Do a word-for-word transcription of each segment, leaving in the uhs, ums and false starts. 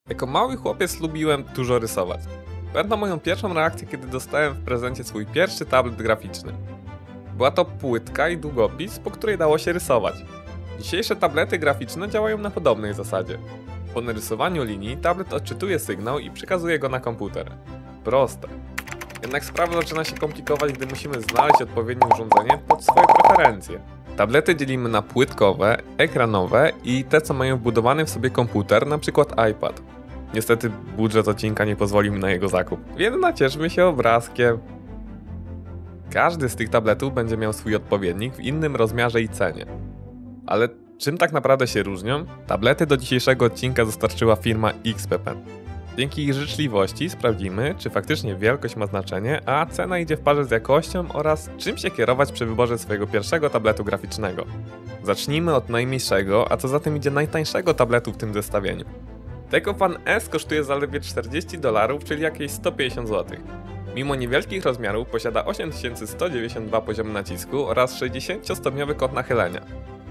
Jako mały chłopiec lubiłem dużo rysować. Pamiętam moją pierwszą reakcję, kiedy dostałem w prezencie swój pierwszy tablet graficzny. Była to płytka i długopis, po której dało się rysować. Dzisiejsze tablety graficzne działają na podobnej zasadzie. Po narysowaniu linii tablet odczytuje sygnał i przekazuje go na komputer. Proste. Jednak sprawa zaczyna się komplikować, gdy musimy znaleźć odpowiednie urządzenie pod swoje preferencje. Tablety dzielimy na płytkowe, ekranowe i te, co mają wbudowany w sobie komputer, np. iPad. Niestety budżet odcinka nie pozwolił mi na jego zakup, więc nacieszmy się obrazkiem. Każdy z tych tabletów będzie miał swój odpowiednik w innym rozmiarze i cenie. Ale czym tak naprawdę się różnią? Tablety do dzisiejszego odcinka dostarczyła firma X P Pen. Dzięki ich życzliwości sprawdzimy, czy faktycznie wielkość ma znaczenie, a cena idzie w parze z jakością oraz czym się kierować przy wyborze swojego pierwszego tabletu graficznego. Zacznijmy od najmniejszego, a co za tym idzie najtańszego tabletu w tym zestawieniu. Deco S kosztuje zaledwie czterdzieści dolarów, czyli jakieś sto pięćdziesiąt złotych. Mimo niewielkich rozmiarów posiada osiem tysięcy sto dziewięćdziesiąt dwa poziomy nacisku oraz sześćdziesięciostopniowy kąt nachylenia.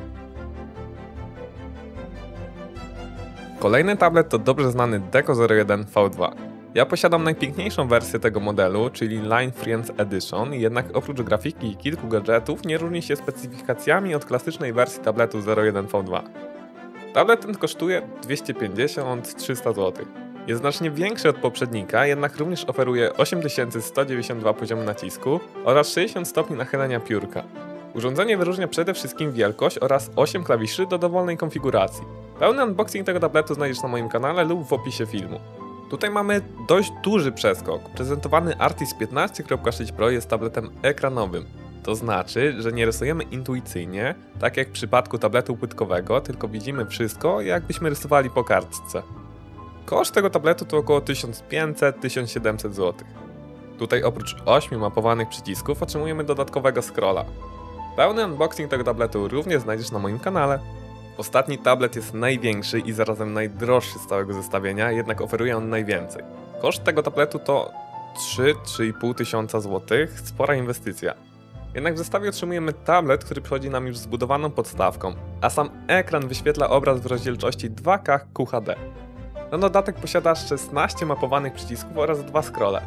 Kolejny tablet to dobrze znany Deco zero jeden V dwa. Ja posiadam najpiękniejszą wersję tego modelu, czyli Line Friends Edition, jednak oprócz grafiki i kilku gadżetów nie różni się specyfikacjami od klasycznej wersji tabletu zero jeden V dwa. Tablet ten kosztuje dwieście pięćdziesiąt do trzystu złotych. Jest znacznie większy od poprzednika, jednak również oferuje osiem tysięcy sto dziewięćdziesiąt dwa poziomy nacisku oraz sześćdziesiąt stopni nachylenia piórka. Urządzenie wyróżnia przede wszystkim wielkość oraz osiem klawiszy do dowolnej konfiguracji. Pełny unboxing tego tabletu znajdziesz na moim kanale lub w opisie filmu. Tutaj mamy dość duży przeskok. Prezentowany Artis piętnaście kropka sześć Pro jest tabletem ekranowym. To znaczy, że nie rysujemy intuicyjnie, tak jak w przypadku tabletu płytkowego, tylko widzimy wszystko, jakbyśmy rysowali po kartce. Koszt tego tabletu to około tysiąc pięćset do tysiąc siedemset złotych. Tutaj oprócz ośmiu mapowanych przycisków otrzymujemy dodatkowego scrolla. Pełny unboxing tego tabletu również znajdziesz na moim kanale. Ostatni tablet jest największy i zarazem najdroższy z całego zestawienia, jednak oferuje on najwięcej. Koszt tego tabletu to trzy do trzech i pół tysiąca złotych, spora inwestycja. Jednak w zestawie otrzymujemy tablet, który przychodzi nam już z zbudowaną podstawką, a sam ekran wyświetla obraz w rozdzielczości dwa K Q H D. Na dodatek posiada szesnaście mapowanych przycisków oraz dwa scrolle.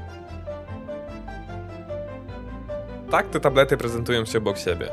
Tak te tablety prezentują się obok siebie.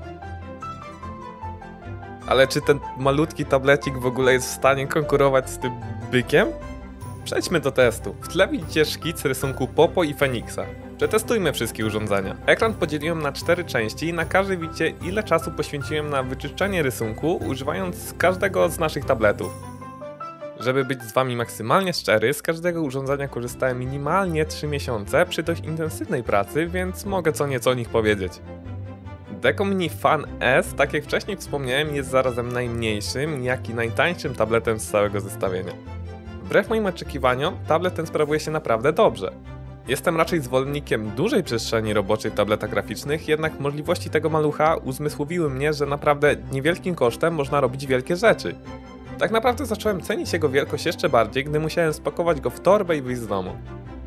Ale czy ten malutki tablecik w ogóle jest w stanie konkurować z tym bykiem? Przejdźmy do testu. W tle widzicie szkic rysunku Popo i Feniksa. Przetestujmy wszystkie urządzenia. Ekran podzieliłem na cztery części i na każdej widzicie, ile czasu poświęciłem na wyczyszczenie rysunku, używając każdego z naszych tabletów. Żeby być z wami maksymalnie szczery, z każdego urządzenia korzystałem minimalnie trzy miesiące przy dość intensywnej pracy, więc mogę co nieco o nich powiedzieć. Deco Mini Fan S, tak jak wcześniej wspomniałem, jest zarazem najmniejszym, jak i najtańszym tabletem z całego zestawienia. Wbrew moim oczekiwaniom, tablet ten sprawuje się naprawdę dobrze. Jestem raczej zwolennikiem dużej przestrzeni roboczej w tabletach graficznych, jednak możliwości tego malucha uzmysłowiły mnie, że naprawdę niewielkim kosztem można robić wielkie rzeczy. Tak naprawdę zacząłem cenić jego wielkość jeszcze bardziej, gdy musiałem spakować go w torbę i wyjść z domu.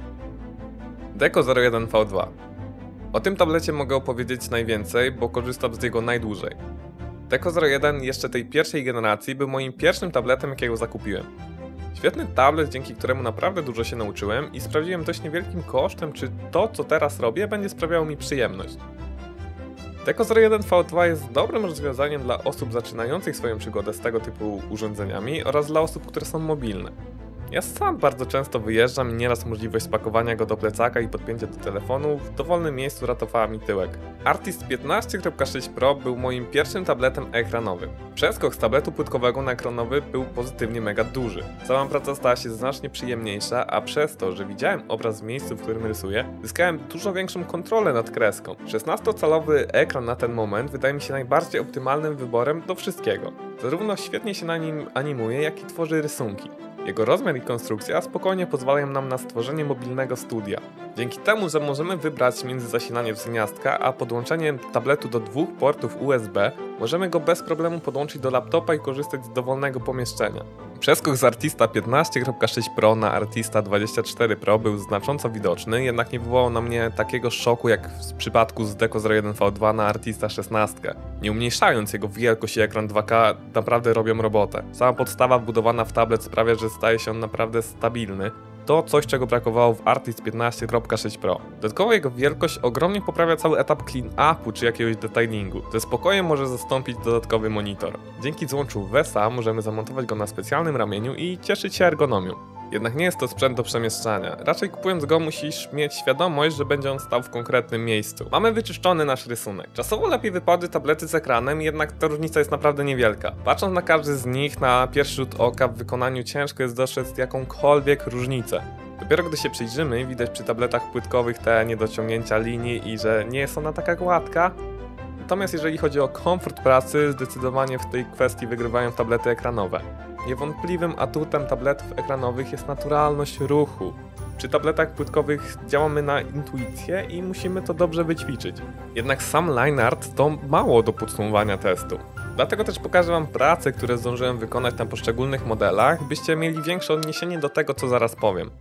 Deco zero jeden V dwa. O tym tablecie mogę opowiedzieć najwięcej, bo korzystam z niego najdłużej. Deco zero jeden jeszcze tej pierwszej generacji był moim pierwszym tabletem, jakiego zakupiłem. Świetny tablet, dzięki któremu naprawdę dużo się nauczyłem i sprawdziłem dość niewielkim kosztem, czy to, co teraz robię, będzie sprawiało mi przyjemność. Deco zero jeden V dwa jest dobrym rozwiązaniem dla osób zaczynających swoją przygodę z tego typu urządzeniami oraz dla osób, które są mobilne. Ja sam bardzo często wyjeżdżam i nieraz możliwość spakowania go do plecaka i podpięcia do telefonu w dowolnym miejscu ratowała mi tyłek. Artis piętnaście kropka sześć Pro był moim pierwszym tabletem ekranowym. Przeskok z tabletu płytkowego na ekranowy był pozytywnie mega duży. Cała praca stała się znacznie przyjemniejsza, a przez to, że widziałem obraz w miejscu, w którym rysuję, zyskałem dużo większą kontrolę nad kreską. szesnastocalowy ekran na ten moment wydaje mi się najbardziej optymalnym wyborem do wszystkiego. Zarówno świetnie się na nim animuje, jak i tworzy rysunki. Jego rozmiar i konstrukcja spokojnie pozwalają nam na stworzenie mobilnego studia. Dzięki temu, że możemy wybrać między zasilaniem z gniazdka a podłączeniem tabletu do dwóch portów U S B, możemy go bez problemu podłączyć do laptopa i korzystać z dowolnego pomieszczenia. Przeskok z Artista piętnaście kropka sześć Pro na Artista dwadzieścia cztery Pro był znacząco widoczny, jednak nie wywołał na mnie takiego szoku jak w przypadku z Deco zero jeden V dwa na Artista szesnaście. Nie umniejszając jego wielkość i ekran dwa K naprawdę robią robotę. Sama podstawa wbudowana w tablet sprawia, że staje się on naprawdę stabilny. To coś, czego brakowało w Artist piętnaście kropka sześć Pro. Dodatkowo jego wielkość ogromnie poprawia cały etap clean-upu czy jakiegoś detailingu. Ze spokojem może zastąpić dodatkowy monitor. Dzięki złączu W E S A możemy zamontować go na specjalnym ramieniu i cieszyć się ergonomią. Jednak nie jest to sprzęt do przemieszczania. Raczej kupując go musisz mieć świadomość, że będzie on stał w konkretnym miejscu. Mamy wyczyszczony nasz rysunek. Czasowo lepiej wypadły tablety z ekranem, jednak ta różnica jest naprawdę niewielka. Patrząc na każdy z nich, na pierwszy rzut oka w wykonaniu ciężko jest dostrzec jakąkolwiek różnicę. Dopiero gdy się przyjrzymy, widać przy tabletach płytkowych te niedociągnięcia linii i że nie jest ona taka gładka. Natomiast jeżeli chodzi o komfort pracy, zdecydowanie w tej kwestii wygrywają tablety ekranowe. Niewątpliwym atutem tabletów ekranowych jest naturalność ruchu. Przy tabletach płytkowych działamy na intuicję i musimy to dobrze wyćwiczyć. Jednak sam line art to mało do podsumowania testu. Dlatego też pokażę wam prace, które zdążyłem wykonać na poszczególnych modelach, byście mieli większe odniesienie do tego, co zaraz powiem.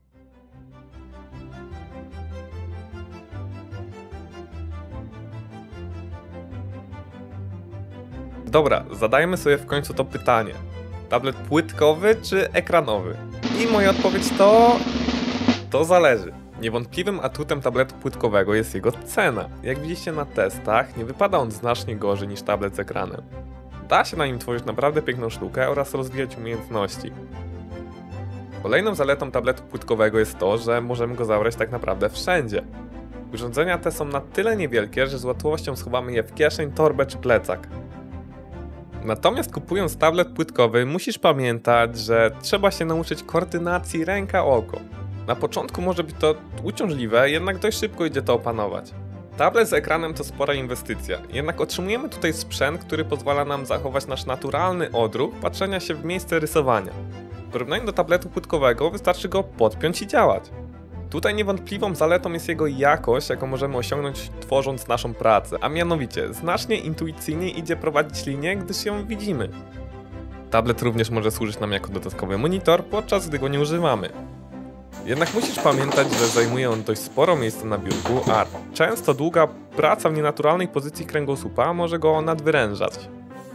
Dobra, zadajmy sobie w końcu to pytanie. Tablet płytkowy czy ekranowy? I moja odpowiedź to... to zależy. Niewątpliwym atutem tabletu płytkowego jest jego cena. Jak widzicie na testach, nie wypada on znacznie gorzej niż tablet z ekranem. Da się na nim tworzyć naprawdę piękną sztukę oraz rozwijać umiejętności. Kolejną zaletą tabletu płytkowego jest to, że możemy go zabrać tak naprawdę wszędzie. Urządzenia te są na tyle niewielkie, że z łatwością schowamy je w kieszeń, torbę czy plecak. Natomiast kupując tablet płytkowy musisz pamiętać, że trzeba się nauczyć koordynacji ręka-oko. Na początku może być to uciążliwe, jednak dość szybko idzie to opanować. Tablet z ekranem to spora inwestycja, jednak otrzymujemy tutaj sprzęt, który pozwala nam zachować nasz naturalny odruch patrzenia się w miejsce rysowania. W porównaniu do tabletu płytkowego wystarczy go podpiąć i działać. Tutaj niewątpliwą zaletą jest jego jakość, jaką możemy osiągnąć tworząc naszą pracę, a mianowicie znacznie intuicyjnie idzie prowadzić linię, gdyż ją widzimy. Tablet również może służyć nam jako dodatkowy monitor, podczas gdy go nie używamy. Jednak musisz pamiętać, że zajmuje on dość sporo miejsca na biurku, a często długa praca w nienaturalnej pozycji kręgosłupa może go nadwyrężać.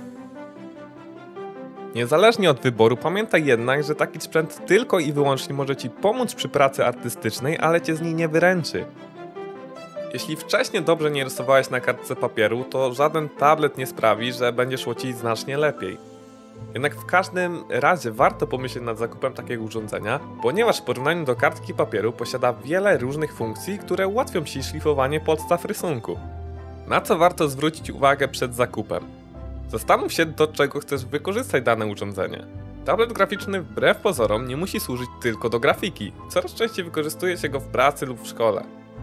Niezależnie od wyboru, pamiętaj jednak, że taki sprzęt tylko i wyłącznie może Ci pomóc przy pracy artystycznej, ale Cię z niej nie wyręczy. Jeśli wcześniej dobrze nie rysowałeś na kartce papieru, to żaden tablet nie sprawi, że będzie szło Ci znacznie lepiej. Jednak w każdym razie warto pomyśleć nad zakupem takiego urządzenia, ponieważ w porównaniu do kartki papieru posiada wiele różnych funkcji, które ułatwią Ci szlifowanie podstaw rysunku. Na co warto zwrócić uwagę przed zakupem? Zastanów się, do czego chcesz wykorzystać dane urządzenie. Tablet graficzny wbrew pozorom nie musi służyć tylko do grafiki. Coraz częściej wykorzystuje się go w pracy lub w szkole.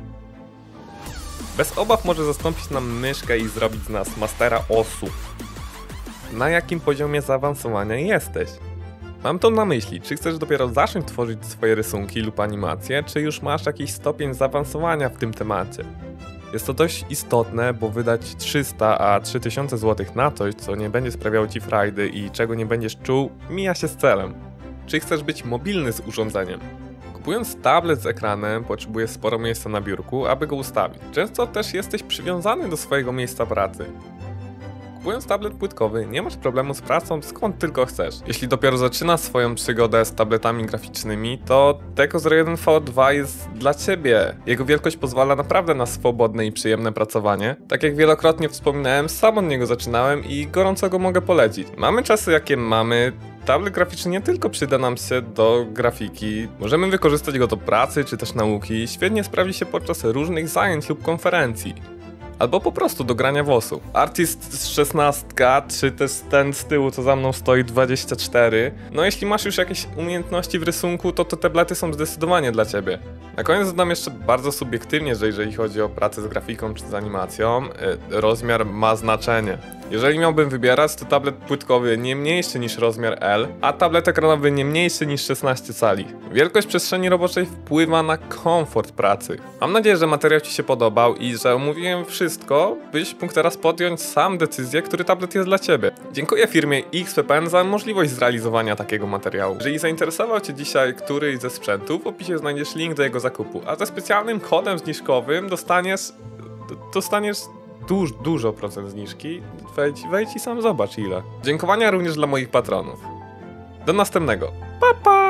Bez obaw może zastąpić nam myszkę i zrobić z nas mastera osu. Na jakim poziomie zaawansowania jesteś? Mam to na myśli, czy chcesz dopiero zacząć tworzyć swoje rysunki lub animacje, czy już masz jakiś stopień zaawansowania w tym temacie. Jest to dość istotne, bo wydać trzysta a trzy tysiące złotych na coś, co nie będzie sprawiało Ci frajdy i czego nie będziesz czuł, mija się z celem. Czy chcesz być mobilny z urządzeniem? Kupując tablet z ekranem, potrzebujesz sporo miejsca na biurku, aby go ustawić. Często też jesteś przywiązany do swojego miejsca pracy. Kupując tablet płytkowy, nie masz problemu z pracą skąd tylko chcesz. Jeśli dopiero zaczynasz swoją przygodę z tabletami graficznymi, to Deco zero jeden V dwa jest dla Ciebie. Jego wielkość pozwala naprawdę na swobodne i przyjemne pracowanie. Tak jak wielokrotnie wspominałem, sam od niego zaczynałem i gorąco go mogę polecić. Mamy czasy jakie mamy. Tablet graficzny nie tylko przyda nam się do grafiki, możemy wykorzystać go do pracy czy też nauki, świetnie sprawdzi się podczas różnych zajęć lub konferencji. Albo po prostu do grania włosów. Artist szesnaście, czy też ten z tyłu, co za mną stoi, dwadzieścia cztery. No jeśli masz już jakieś umiejętności w rysunku, to te tablety są zdecydowanie dla Ciebie. Na koniec dodam jeszcze bardzo subiektywnie, że jeżeli chodzi o pracę z grafiką czy z animacją, yy, rozmiar ma znaczenie. Jeżeli miałbym wybierać, to tablet płytkowy nie mniejszy niż rozmiar L, a tablet ekranowy nie mniejszy niż szesnaście cali. Wielkość przestrzeni roboczej wpływa na komfort pracy. Mam nadzieję, że materiał Ci się podobał i że omówiłem wszystko, wszystko, byś mógł teraz podjąć sam decyzję, który tablet jest dla Ciebie. Dziękuję firmie X P P N za możliwość zrealizowania takiego materiału. Jeżeli zainteresował Cię dzisiaj któryś ze sprzętów, w opisie znajdziesz link do jego zakupu, a ze specjalnym kodem zniżkowym dostaniesz... dostaniesz duż, dużo procent zniżki. Wejdź, wejdź i sam zobacz ile. Dziękowania również dla moich patronów. Do następnego. Pa, pa!